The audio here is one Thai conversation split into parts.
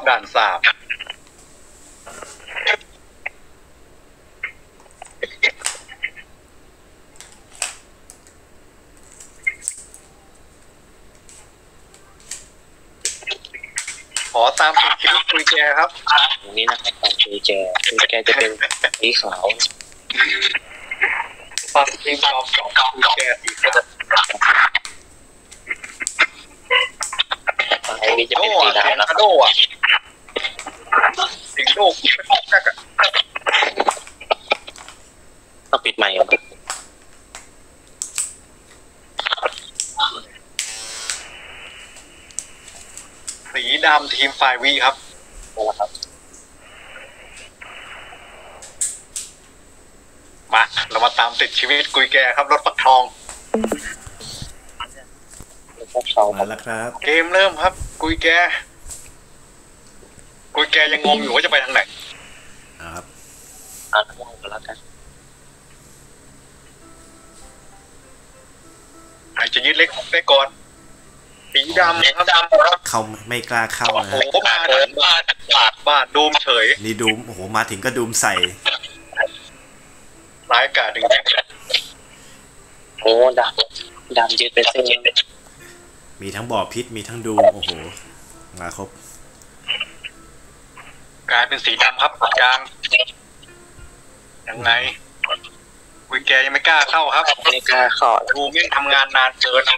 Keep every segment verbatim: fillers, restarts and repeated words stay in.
ด่านสามขอตามติดชีวิตกุยแจครับอย่างนี้นะครับตามกุยแจกุยแจจะเป็นสีขาวฟังทีมจอมสองกุยแจสีขาวฝั่งนี้จะเป็นสีดำนะครับโดอ่ะสิงโดต้องปิดใหม่ครับสีดำทีมฝ่ายวีครับนะครับมาเรามาตามติดชีวิตกุยแกครับรถปักทองมาแล้วครับเกมเริ่มครับกุยแกกุยแกยังงงอยู่ว่าจะไปทางไหนครับอ่านว่างกันแล้วกันใครจะยึดเล็กของได้ก่อนสีดำครับเขาไม่กล้าเข้านะโอ้โหมาถึงบาดบาดบาดดูมเฉยนี่ดูมโอ้โหมาถึงก็ดูมใส่ร้ายกาจจริงโอ้ดำดำยืดเป็นเส้นมีทั้งบ่อพิษมีทั้งดูมโอ้โหมาครบกลายเป็นสีดำครับกลางยังไงกุยแกยังไม่กล้าเข้าครับไม่กล้าเข้าดูมยังทำงานนานเกิน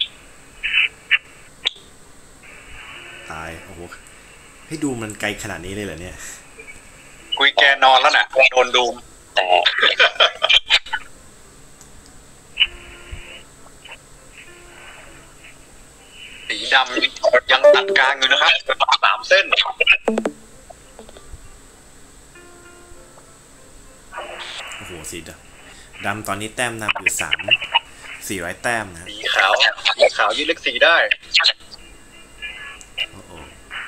ตายโอ้โหให้ดูมันไกลขนาดนี้เลยเหรอเนี่ยกุยแกนอนแล้วน่ะโดนดูมแต่สีดำยังตัดกลางอยู่นะครับสามเส้นโอ้โหสีดำดำตอนนี้แต้มนำอยู่สามสี่ร้อยแต้มนะสีขาวสีขาวยืดเลขสีได้โอ้โห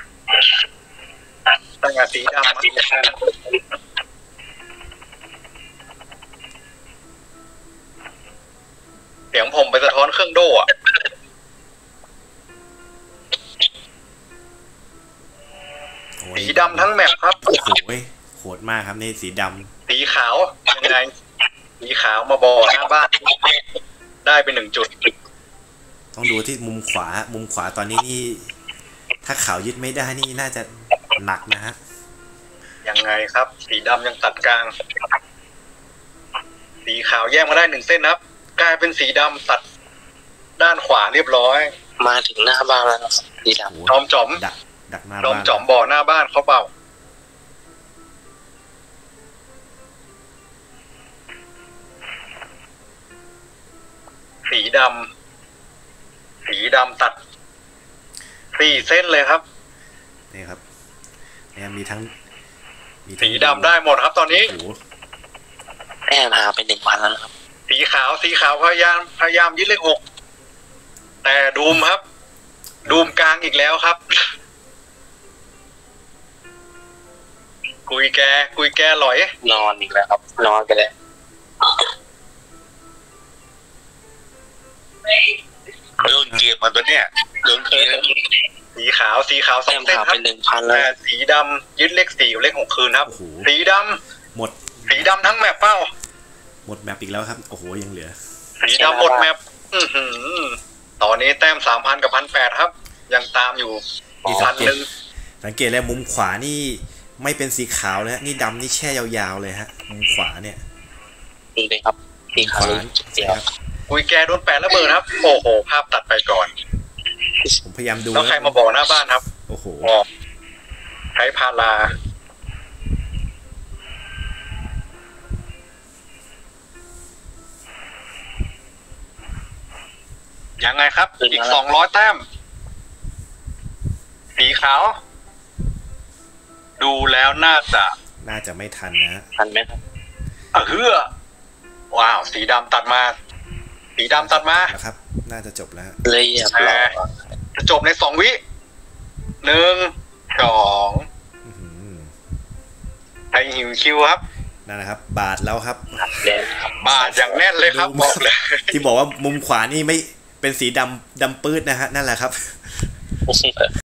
ตั้งแต่สีดำเสียงผมไปสะท้อนเครื่องโด่อะสีดำทั้งแมปครับโอ้โหโหดมากครับนี่สีดำสีขาวยังไงสีขาวมาบอหน้าบ้านได้เป็นหนึ่งจุดต้องดูที่มุมขวามุมขวาตอนนี้นี่ถ้าขาวยึดไม่ได้นี่น่าจะหนักนะฮะยังไงครับสีดำยังตัดกลางสีขาวแยกมาได้หนึ่งเส้นครับกลายเป็นสีดำตัดด้านขวาเรียบร้อยมาถึงหน้าบ้านแล้วสีดำจอมจอมดักดักหน้าจอมจอมบ่อหน้าบ้านเขาเปล่าสีดำสีดำตัดสี่เส้นเลยครับนี่ครับเนี่ยมีทั้งมีสีดำได้หมดครับตอนนี้แม่พาไปหนึ่งวันแล้วครับสีขาวสีขาวพยายามพยายามยึดเลขหกแต่ดูมครับดูมกลางอีกแล้วครับกุยแกกุยแกลอยนอนอีกแล้วครับนอนกันเลยเรื่องเกมมันตัวเนี้ยเรื่องเกมสีขาวสีขาวสองเส้นครับแต่สีดำยึดเลขสี่เลขหกคืนครับสีดำหมดสีดำทั้งแมปเป้าหมดแมปอีกแล้วครับโอ้โหยังเหลือสีดำหมดแมปตอนนี้แต้มสามพันกับพันแปดครับยังตามอยู่พันหนึ่งสังเกตแล้วมุมขวานี่ไม่เป็นสีขาวเลยนี่ดำนี่แช่ยาวๆเลยฮะมุมขวาเนี่ยนี่เลยครับสีขาวเสียกุยแกโดนแปดระเบิดครับโอ้โหภาพตัดไปก่อนผมพยายามดูแล้วใครมาบอกหน้าบ้านครับโอ้โหใช้พารายังไงครับอีกสองร้อยแต้มสีขาวดูแล้วน่าจะน่าจะไม่ทันนะทันไหมครับเออเฮือว้าวสีดำตัดมาสีดำตัดมาครับน่าจะจบแล้วเลยจะจบในสองวิหนึ่งสองไอหิวคิวครับนั่นนะครับบาทแล้วครับบาทอย่างแน่นเลยครับบอกเลยที่บอกว่ามุมขวานี่ไม่เป็นสีดำดำปื้ดนะฮะนั่นแหละครับ